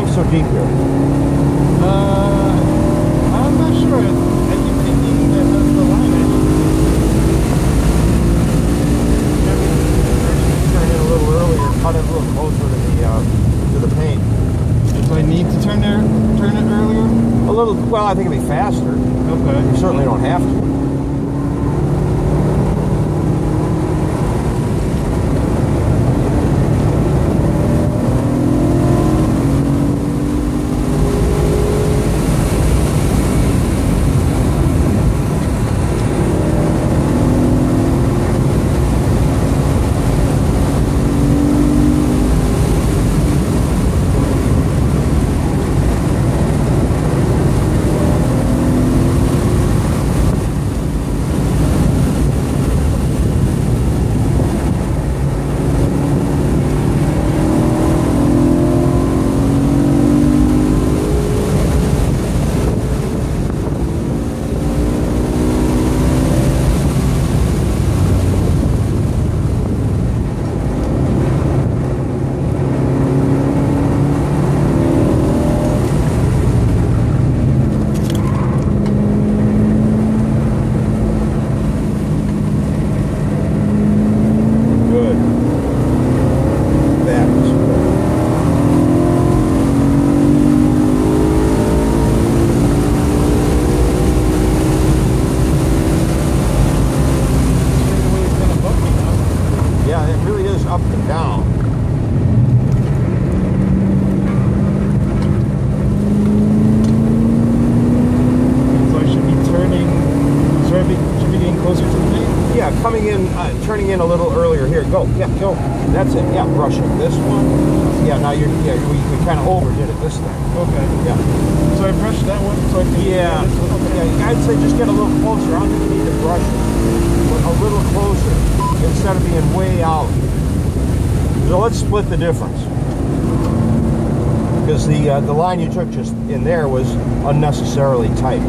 going so deep here? I'm not sure. I keep thinking that that's the line. Turn in a little earlier, cut it a little closer to the paint. So I need to turn it earlier? A little, well, I think it'd be faster. Okay. You certainly don't have to. Turning in a little earlier here. Go. Yeah, go. That's it. Yeah, brushing this one. Yeah, now you kind of overdid it this time. Okay. Yeah. So I brushed that one so I can yeah. Okay. Yeah, I'd say just get a little closer. I don't think you need to brush it. A little closer instead of being way out. So let's split the difference. Because the line you took just in there was unnecessarily tight.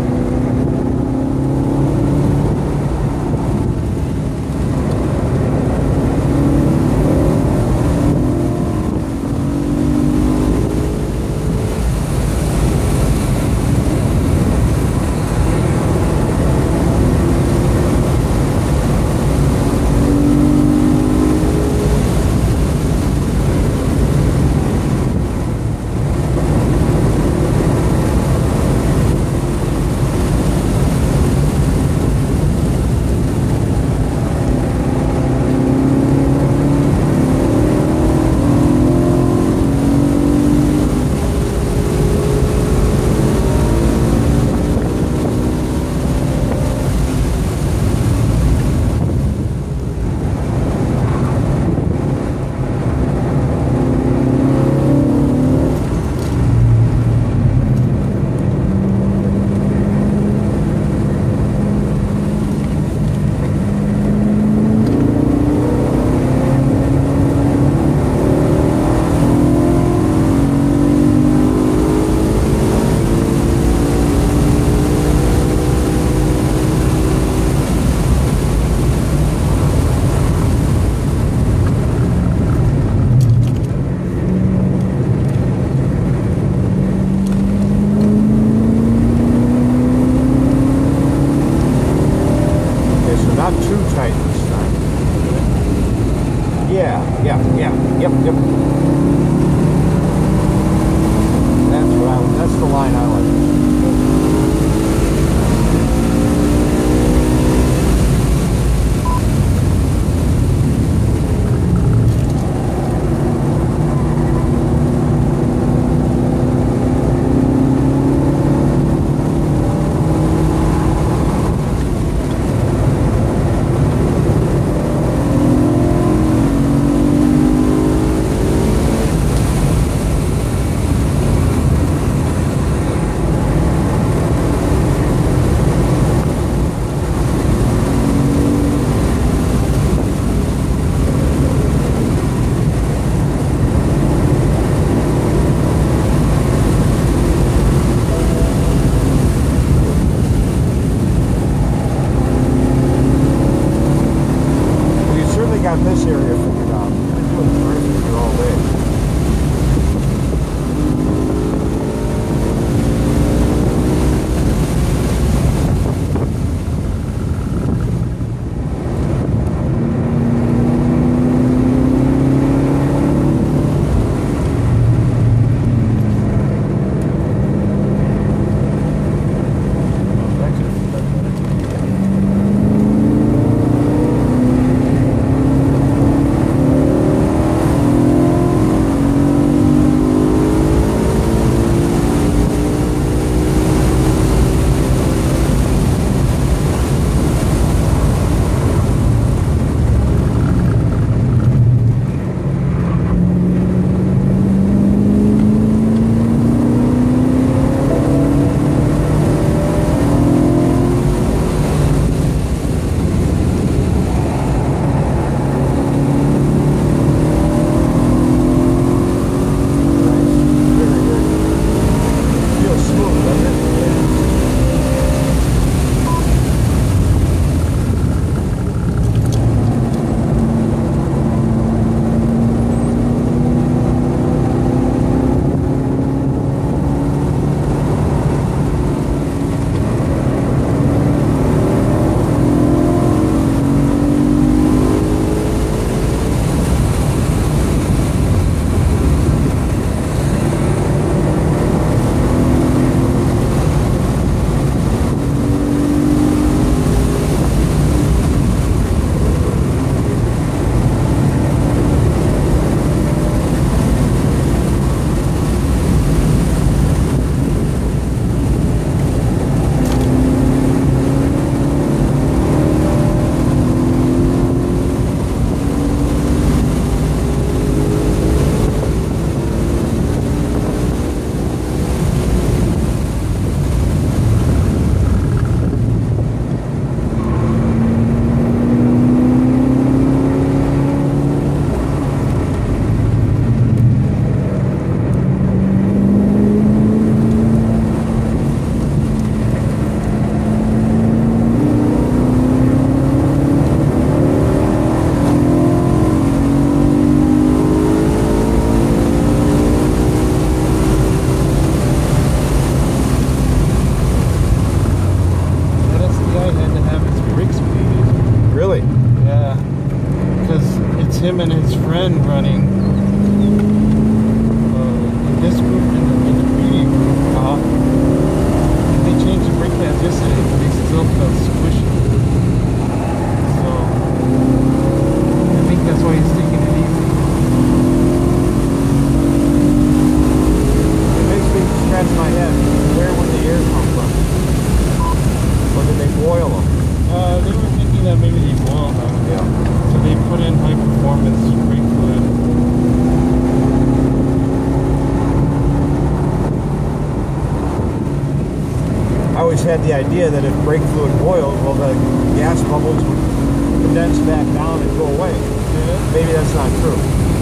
had the idea that if brake fluid boiled, well, the gas bubbles would condense back down and go away. Yeah. Maybe that's not true.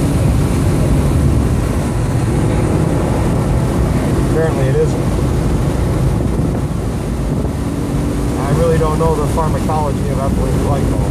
Apparently it isn't. I really don't know the pharmacology of ethylene glycol.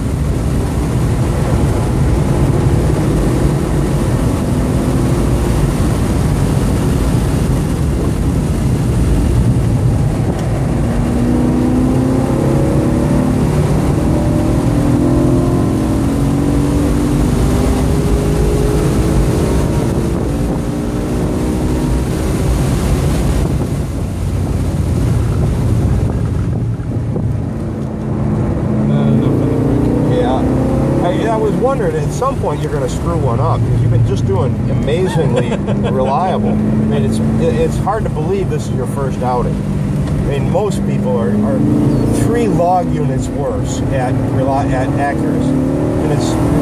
Wondered at some point you're going to screw one up because you've been just doing amazingly reliable. I mean, it's hard to believe this is your first outing. I mean, most people are 3 log units worse at accuracy, and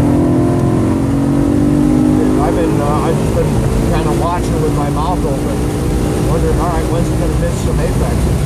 I've just been kind of watching with my mouth open, wondering, all right, when's he going to miss some apexes?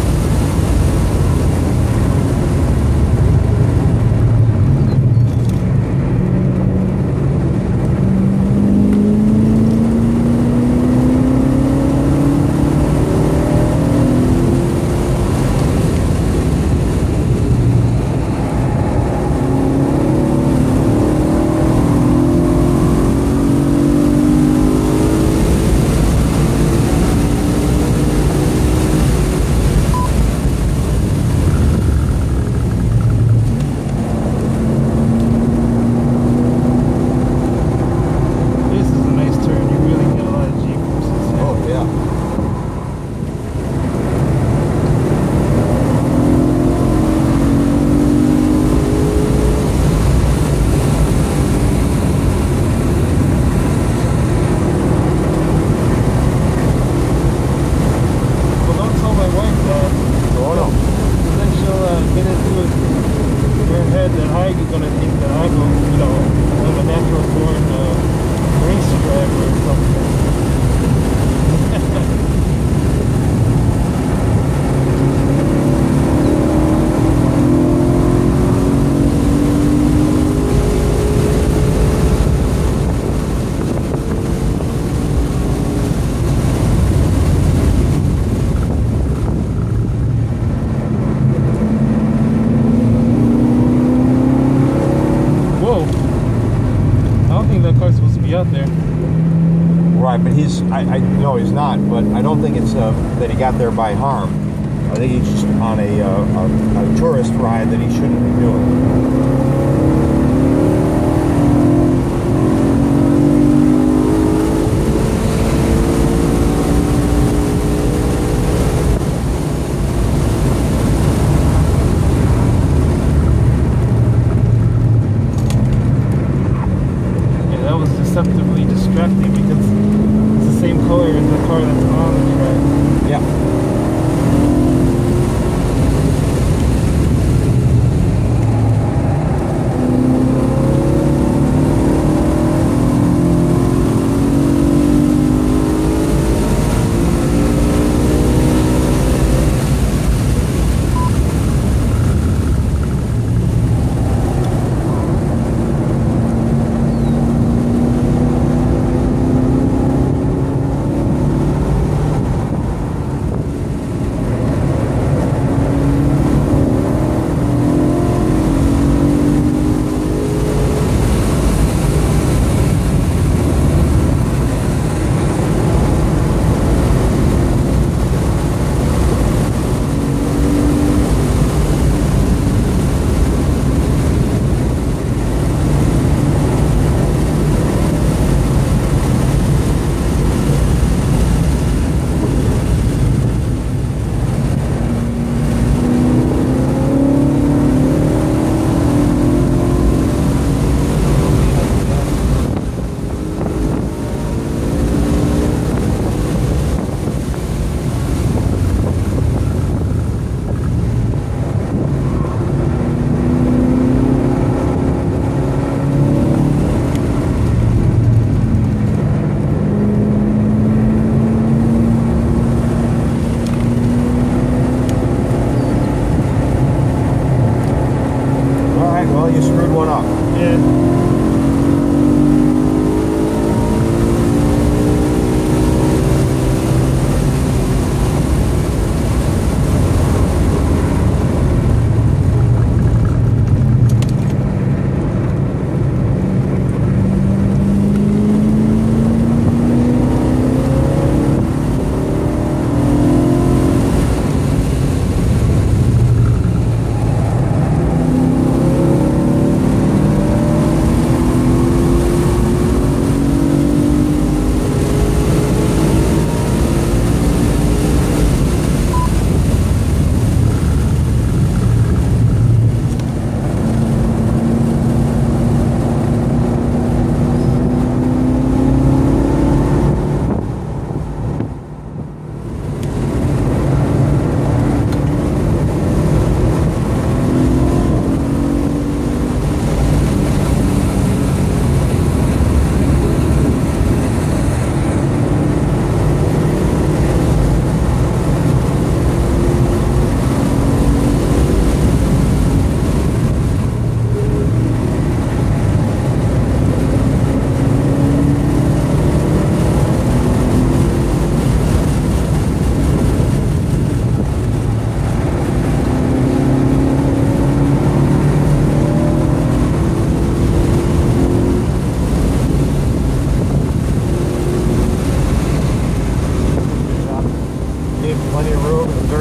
Out there. Right, but I no, he's not, but I don't think it's that he got there by harm. I think he's just on a tourist ride that he shouldn't be doing. Deceptively distracting because it's the same color as the car that's on the track. Yeah.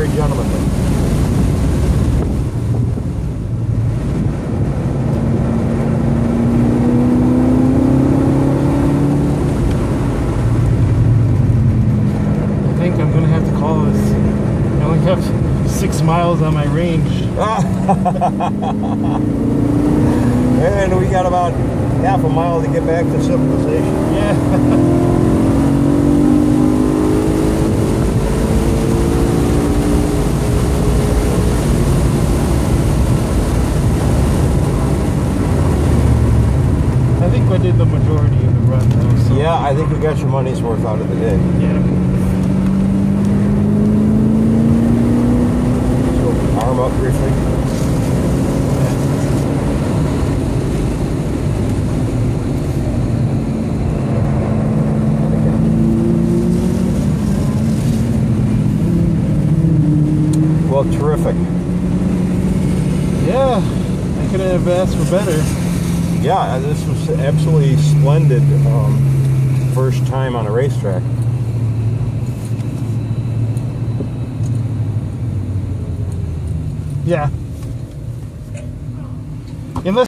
very gentlemanly. I think I'm gonna have to call this. I only have 6 miles on my range. And we got about half a mile to get back to civilization. Yeah. I think I did the majority of the run though. So. Yeah, I think we got your money's worth out of the day. Yeah. So, arm up briefly. Well, terrific. Yeah, I could have asked for better. Yeah, this was absolutely splendid first time on a racetrack. Yeah.